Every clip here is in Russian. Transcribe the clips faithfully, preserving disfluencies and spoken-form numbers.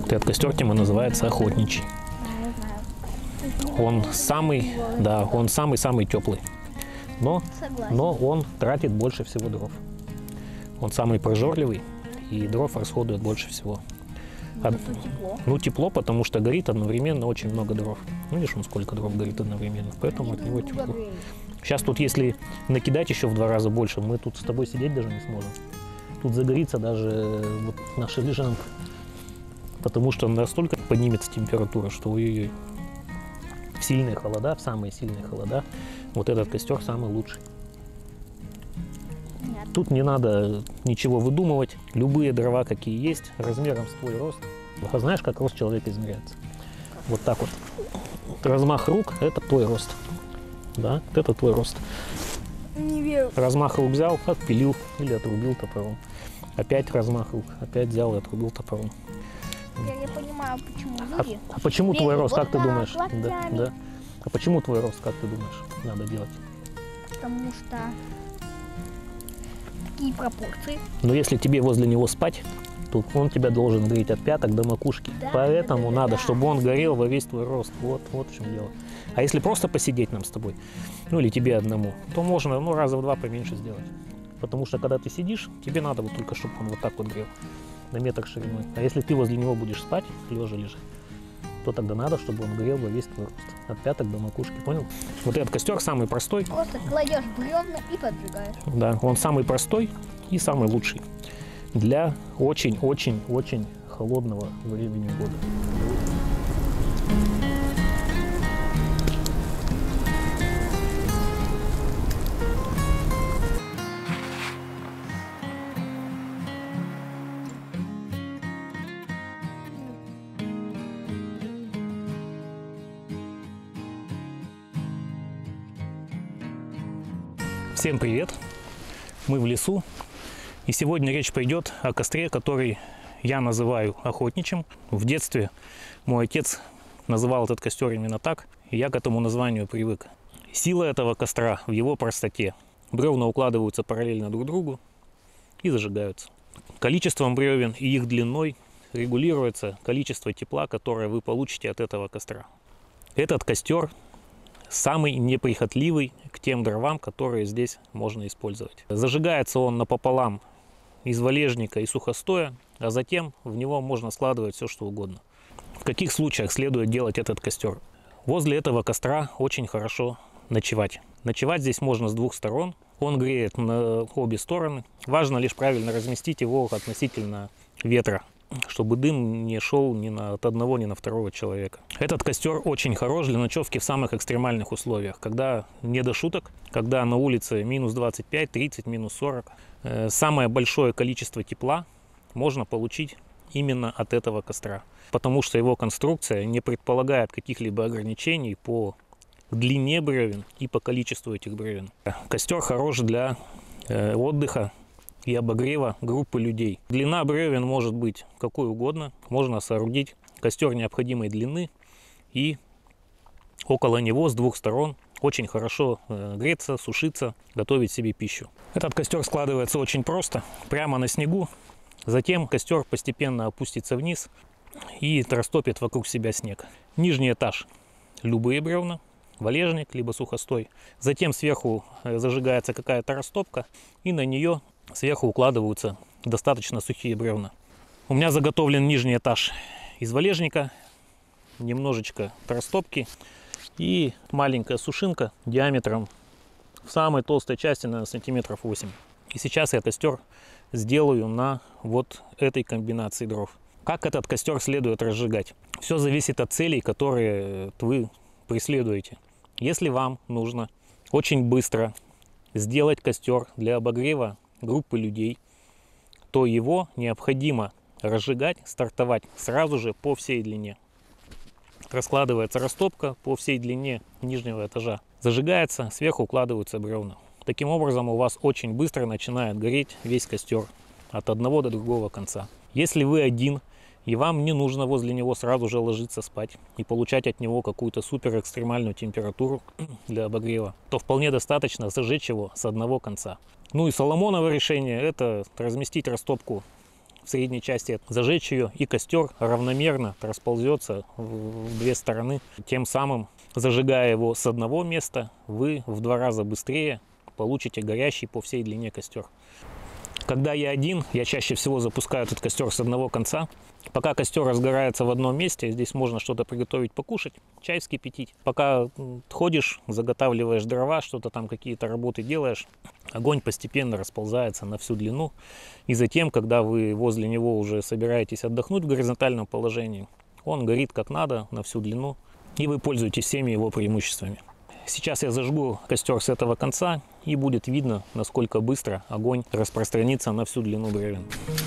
Этот костер тема называется охотничий. Он самый, да, он самый-самый теплый. Но, но он тратит больше всего дров. Он самый прожорливый и дров расходует больше всего. От... тепло. Ну, тепло, потому что горит одновременно очень много дров. Ну, видишь, он сколько дров горит одновременно, поэтому от него тепло. Сейчас тут, если накидать еще в два раза больше, мы тут с тобой сидеть даже не сможем. Тут загорится даже вот наша лежанка, потому что настолько поднимется температура, что ой-ой-ой. В сильные холода, в самые сильные холода, вот этот костер самый лучший. Нет. Тут не надо ничего выдумывать. Любые дрова, какие есть, размером с твой рост. А знаешь, как рост человека измеряется? Вот так вот. Размах рук – это твой рост. Да, это твой рост. Не верю. Размах рук взял, отпилил или отрубил топором. Опять размах рук, опять взял и отрубил топором. Я не понимаю, почему А, люди... а почему твой рост, вот как ты так, думаешь? Да, локтями. да. А почему твой рост, как ты думаешь, надо делать? Потому что такие пропорции. Но если тебе возле него спать, то он тебя должен греть от пяток до макушки. Да, Поэтому да, да, надо, да. чтобы он горел во весь твой рост. Вот, вот в чем дело. А если просто посидеть нам с тобой, ну или тебе одному, то можно ну, раза в два поменьше сделать. Потому что когда ты сидишь, тебе надо вот только, чтобы он вот так вот грел, на метр шириной. А если ты возле него будешь спать, лежа лежать, то тогда надо, чтобы он горел во весь твой рост. От пяток до макушки, понял? Вот этот костер самый простой. Просто кладешь бревна и поджигаешь. Да, он самый простой и самый лучший для очень-очень-очень холодного времени года. Всем привет! Мы в лесу, и сегодня речь пойдет о костре, который я называю охотничьим. В детстве мой отец называл этот костер именно так, и я к этому названию привык. Сила этого костра в его простоте. Бревна укладываются параллельно друг другу и зажигаются. Количеством бревен и их длиной регулируется количество тепла, которое вы получите от этого костра. Этот костер самый неприхотливый к тем дровам, которые здесь можно использовать. Зажигается он напополам из валежника и сухостоя, а затем в него можно складывать все, что угодно. В каких случаях следует делать этот костер? Возле этого костра очень хорошо ночевать. Ночевать здесь можно с двух сторон. Он греет на обе стороны. Важно лишь правильно разместить его относительно ветра, чтобы дым не шел ни на, от одного, ни на второго человека. Этот костер очень хорош для ночевки в самых экстремальных условиях, когда не до шуток, когда на улице минус двадцать пять, тридцать, минус сорок. Э, самое большое количество тепла можно получить именно от этого костра, потому что его конструкция не предполагает каких-либо ограничений по длине бревен и по количеству этих бревен. Костер хорош для э, отдыха и обогрева группы людей. Длина бревен может быть какой угодно. Можно соорудить костер необходимой длины и около него с двух сторон очень хорошо греться, сушиться, готовить себе пищу. Этот костер складывается очень просто, прямо на снегу. Затем костер постепенно опустится вниз и растопит вокруг себя снег. Нижний этаж – любые бревна, валежник либо сухостой. Затем сверху зажигается какая-то растопка, и на нее сверху укладываются достаточно сухие бревна. У меня заготовлен нижний этаж из валежника, немножечко растопки и маленькая сушинка диаметром в самой толстой части, наверное, сантиметров восемь. И сейчас я костер сделаю на вот этой комбинации дров. Как этот костер следует разжигать? Все зависит от целей, которые вы преследуете. Если вам нужно очень быстро сделать костер для обогрева группы людей, то его необходимо разжигать, стартовать сразу же по всей длине. Раскладывается растопка по всей длине нижнего этажа. Зажигается, сверху укладываются бревна. Таким образом у вас очень быстро начинает гореть весь костер от одного до другого конца. Если вы один и вам не нужно возле него сразу же ложиться спать и получать от него какую-то супер экстремальную температуру для обогрева, то вполне достаточно зажечь его с одного конца. Ну и соломоново решение – это разместить растопку в средней части, зажечь ее, и костер равномерно расползется в две стороны. Тем самым, зажигая его с одного места, вы в два раза быстрее получите горящий по всей длине костер. Когда я один, я чаще всего запускаю этот костер с одного конца. Пока костер разгорается в одном месте, здесь можно что-то приготовить, покушать, чай вскипятить. Пока ходишь, заготавливаешь дрова, что-то там, какие-то работы делаешь, огонь постепенно расползается на всю длину. И затем, когда вы возле него уже собираетесь отдохнуть в горизонтальном положении, он горит как надо на всю длину, и вы пользуетесь всеми его преимуществами. Сейчас я зажгу костер с этого конца, и будет видно, насколько быстро огонь распространится на всю длину бревен.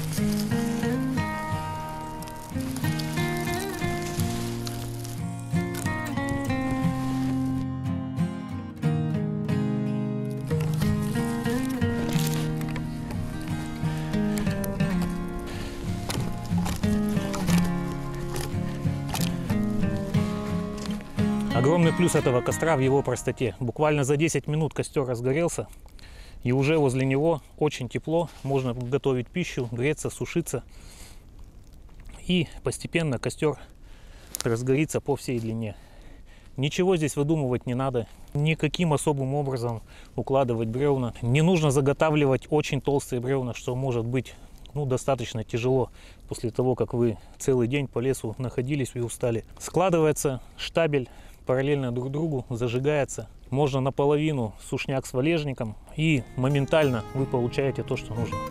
Огромный плюс этого костра в его простоте. Буквально за десять минут костер разгорелся, и уже возле него очень тепло, можно готовить пищу, греться, сушиться. И постепенно костер разгорится по всей длине. Ничего здесь выдумывать не надо, никаким особым образом укладывать бревна. Не нужно заготавливать очень толстые бревна, что может быть ну, достаточно тяжело после того, как вы целый день по лесу находились и устали. Складывается штабель параллельно друг другу, зажигается. Можно наполовину сушняк с валежником, и моментально вы получаете то, что нужно.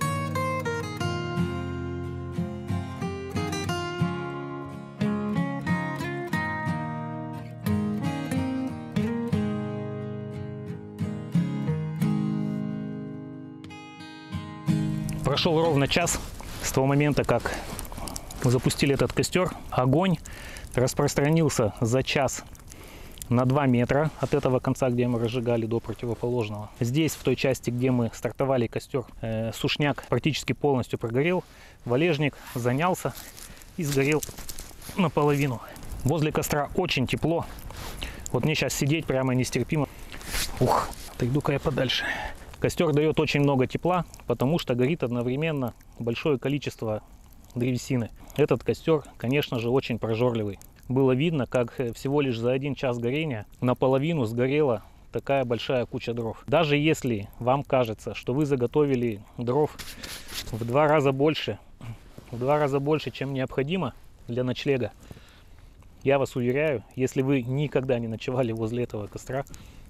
Прошел ровно час с того момента, как мы запустили этот костер. Огонь распространился за час на два метра от этого конца, где мы разжигали, до противоположного. Здесь, в той части, где мы стартовали костер, э, сушняк практически полностью прогорел, валежник занялся и сгорел наполовину. Возле костра очень тепло. Вот мне сейчас сидеть прямо нестерпимо. Ух, отойду-ка я подальше. Костер дает очень много тепла, потому что горит одновременно большое количество древесины. Этот костер, конечно же, очень прожорливый. Было видно, как всего лишь за один час горения наполовину сгорела такая большая куча дров. Даже если вам кажется, что вы заготовили дров в два раза больше, в два раза больше, чем необходимо для ночлега, я вас уверяю, если вы никогда не ночевали возле этого костра,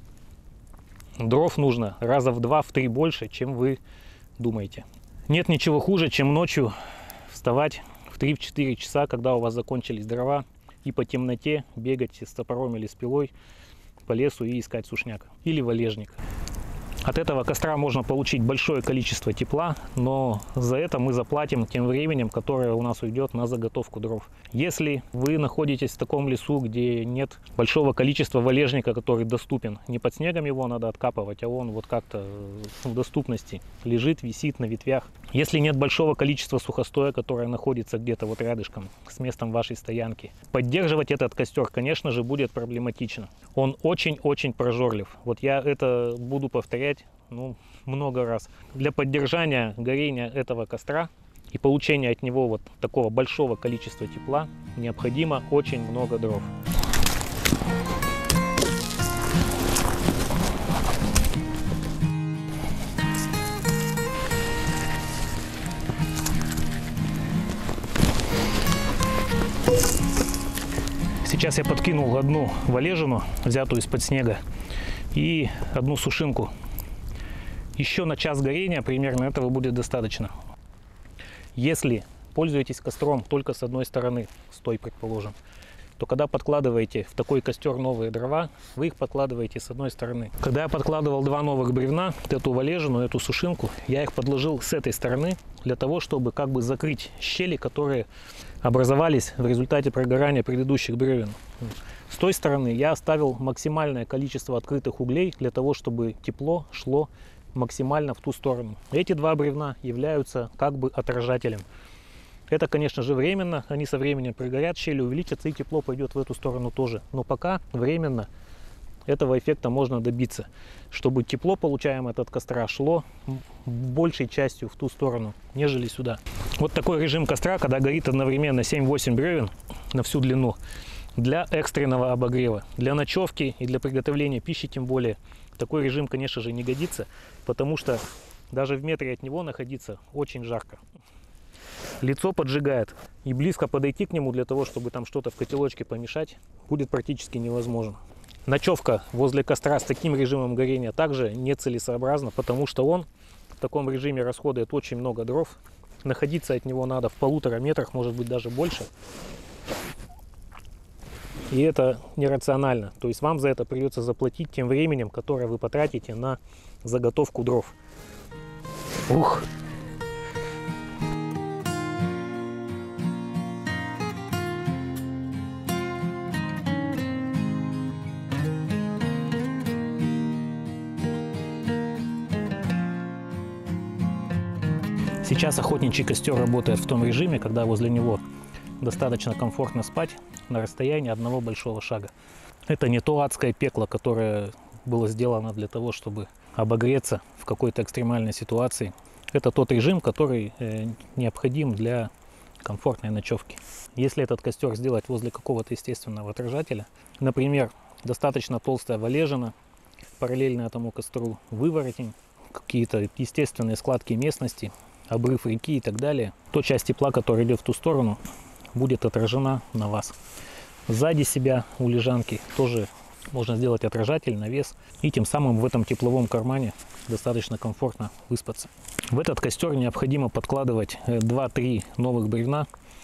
дров нужно раза в два, в три больше, чем вы думаете. Нет ничего хуже, чем ночью вставать в три-четыре часа, когда у вас закончились дрова, и по темноте бегать с топором или с пилой по лесу и искать сушняк или валежник. От этого костра можно получить большое количество тепла, но за это мы заплатим тем временем, которое у нас уйдет на заготовку дров. Если вы находитесь в таком лесу, где нет большого количества валежника, который доступен, не под снегом его надо откапывать, а он вот как-то в доступности лежит, висит на ветвях. Если нет большого количества сухостоя, которое находится где-то вот рядышком с местом вашей стоянки, поддерживать этот костер, конечно же, будет проблематично. Он очень-очень прожорлив. Вот я это буду повторять ну, много раз. Для поддержания горения этого костра и получения от него вот такого большого количества тепла необходимо очень много дров. Сейчас я подкинул одну валежину, взятую из-под снега, и одну сушинку. Еще на час горения примерно этого будет достаточно. Если пользуетесь костром только с одной стороны, с той, предположим, то когда подкладываете в такой костер новые дрова, вы их подкладываете с одной стороны. Когда я подкладывал два новых бревна, эту валежину, эту сушинку, я их подложил с этой стороны, для того, чтобы как бы закрыть щели, которые образовались в результате прогорания предыдущих бревен. С той стороны я оставил максимальное количество открытых углей, для того, чтобы тепло шло максимально в ту сторону. Эти два бревна являются как бы отражателем. Это, конечно же, временно, они со временем пригорят, щели увеличатся и тепло пойдет в эту сторону тоже. Но пока временно этого эффекта можно добиться, чтобы тепло, получаемое от костра, шло большей частью в ту сторону, нежели сюда. Вот такой режим костра, когда горит одновременно семь-восемь бревен на всю длину, для экстренного обогрева, для ночевки и для приготовления пищи тем более. Такой режим, конечно же, не годится, потому что даже в метре от него находиться очень жарко. Лицо поджигает, и близко подойти к нему для того, чтобы там что-то в котелочке помешать, будет практически невозможно. Ночевка возле костра с таким режимом горения также нецелесообразна, потому что он в таком режиме расходует очень много дров. Находиться от него надо в полутора метрах, может быть даже больше. И это нерационально. То есть вам за это придется заплатить тем временем, которое вы потратите на заготовку дров. Ух! Сейчас охотничий костер работает в том режиме, когда возле него достаточно комфортно спать на расстоянии одного большого шага. Это не то адское пекло, которое было сделано для того, чтобы обогреться в какой-то экстремальной ситуации. Это тот режим, который э, необходим для комфортной ночевки. Если этот костер сделать возле какого-то естественного отражателя, например, достаточно толстая валежина, параллельно этому костру выворотень, какие-то естественные складки местности, обрыв реки и так далее, то часть тепла, которая идет в ту сторону, будет отражена на вас. Сзади себя у лежанки тоже можно сделать отражатель, навес, и тем самым в этом тепловом кармане достаточно комфортно выспаться. В этот костер необходимо подкладывать два-три новых бревна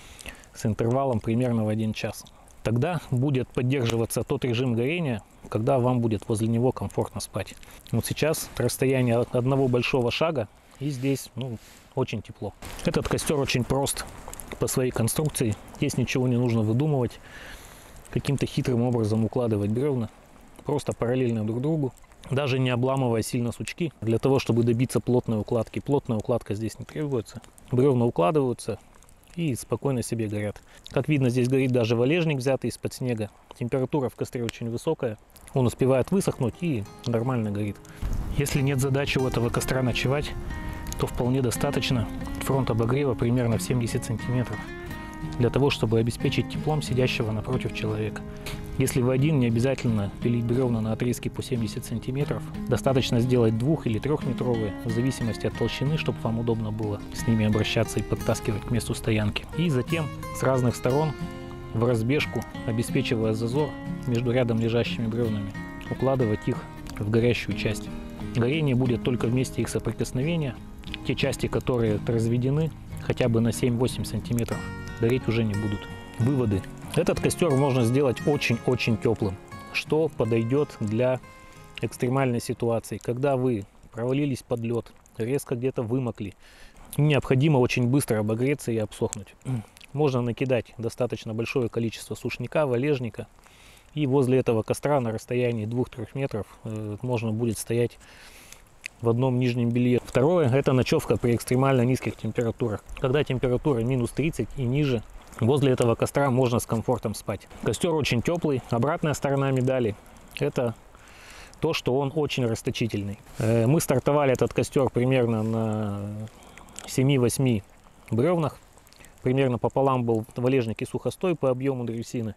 с интервалом примерно в один час. Тогда будет поддерживаться тот режим горения, когда вам будет возле него комфортно спать. Вот сейчас расстояние одного большого шага, и здесь ну, очень тепло. Этот костер очень прост по своей конструкции. Здесь ничего не нужно выдумывать, каким-то хитрым образом укладывать бревна. Просто параллельно друг другу, даже не обламывая сильно сучки, для того, чтобы добиться плотной укладки. Плотная укладка здесь не требуется. Бревна укладываются и спокойно себе горят. Как видно, здесь горит даже валежник, взятый из-под снега. Температура в костре очень высокая. Он успевает высохнуть и нормально горит. Если нет задачи у этого костра ночевать, то вполне достаточно фронт обогрева примерно в семьдесят сантиметров для того, чтобы обеспечить теплом сидящего напротив человека. Если вы один, не обязательно пилить бревна на отрезки по семьдесят сантиметров. Достаточно сделать двух- или трехметровые, в зависимости от толщины, чтобы вам удобно было с ними обращаться и подтаскивать к месту стоянки. И затем с разных сторон в разбежку, обеспечивая зазор между рядом лежащими бревнами, укладывать их в горящую часть. Горение будет только в месте их соприкосновения. Те части, которые разведены хотя бы на семь-восемь сантиметров, гореть уже не будут. Выводы. Этот костер можно сделать очень-очень теплым, что подойдет для экстремальной ситуации, когда вы провалились под лед, резко где-то вымокли. Необходимо очень быстро обогреться и обсохнуть. Можно накидать достаточно большое количество сушняка, валежника, и возле этого костра на расстоянии двух-трёх метров э, можно будет стоять в одном нижнем белье. Второе – это ночевка при экстремально низких температурах. Когда температура минус тридцать и ниже, возле этого костра можно с комфортом спать. Костер очень теплый. Обратная сторона медали – это то, что он очень расточительный. Мы стартовали этот костер примерно на семи-восьми бревнах. Примерно пополам был валежник и сухостой по объему древесины.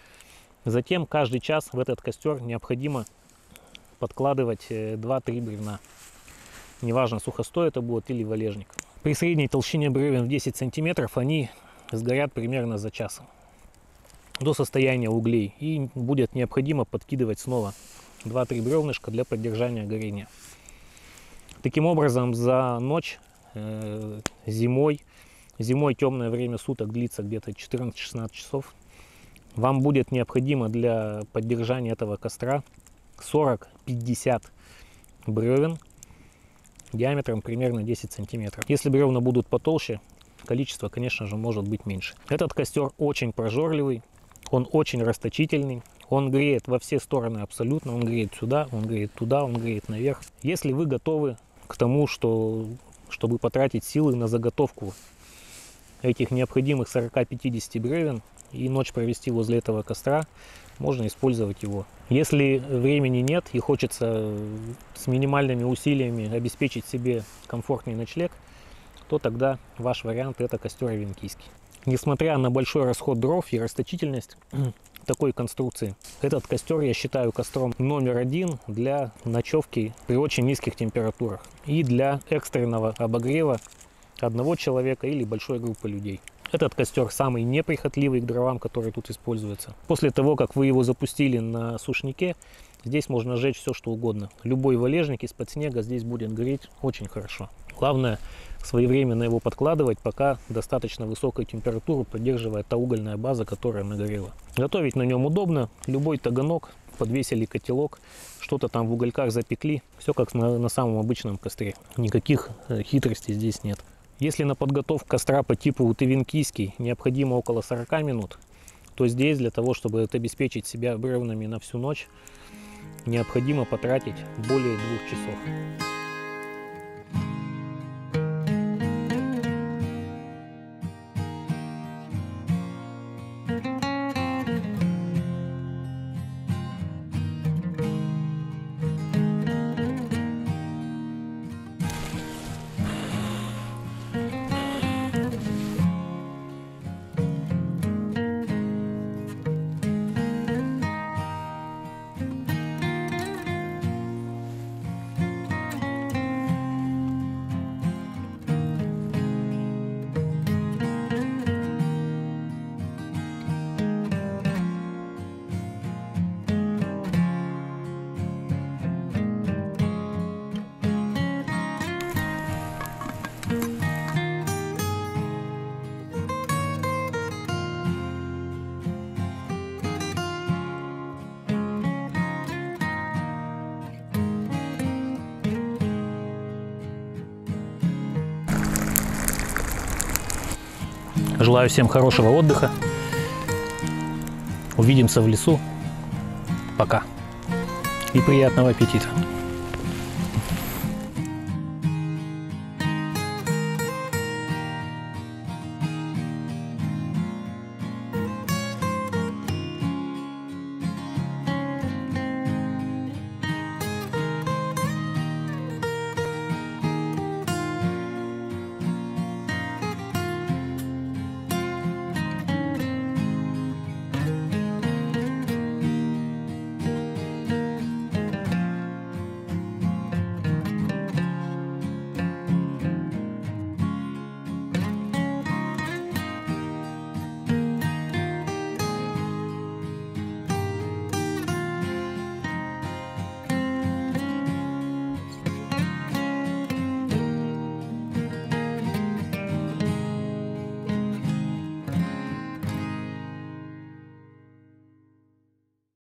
Затем каждый час в этот костер необходимо подкладывать два-три бревна. Неважно, сухостой это будет или валежник. При средней толщине бревен в десять сантиметров они сгорят примерно за час до состояния углей. И будет необходимо подкидывать снова два-три бревнышка для поддержания горения. Таким образом, за ночь э, зимой, зимой темное время суток длится где-то четырнадцать-шестнадцать часов. Вам будет необходимо для поддержания этого костра сорок-пятьдесят бревен диаметром примерно десять сантиметров. Если бревна будут потолще, количество, конечно же, может быть меньше. Этот костер очень прожорливый, он очень расточительный, он греет во все стороны абсолютно, он греет сюда, он греет туда, он греет наверх. Если вы готовы к тому, что, чтобы потратить силы на заготовку этих необходимых сорока-пятидесяти бревен и ночь провести возле этого костра, можно использовать его. Если времени нет и хочется с минимальными усилиями обеспечить себе комфортный ночлег, то тогда ваш вариант — это костер авенкийский. Несмотря на большой расход дров и расточительность такой конструкции, этот костер я считаю костром номер один для ночевки при очень низких температурах и для экстренного обогрева одного человека или большой группы людей. Этот костер самый неприхотливый к дровам, который тут используется. После того, как вы его запустили на сушнике, здесь можно сжечь все, что угодно. Любой валежник из-под снега здесь будет гореть очень хорошо. Главное своевременно его подкладывать, пока достаточно высокую температуру поддерживает та угольная база, которая нагорела. Готовить на нем удобно. Любой таганок, подвесили котелок, что-то там в угольках запекли. Все как на, на самом обычном костре. Никаких э, хитростей здесь нет. Если на подготовку костра по типу авенкийский необходимо около сорока минут, то здесь для того, чтобы обеспечить себя бревнами на всю ночь, необходимо потратить более двух часов. Желаю всем хорошего отдыха. Увидимся в лесу. Пока. И приятного аппетита.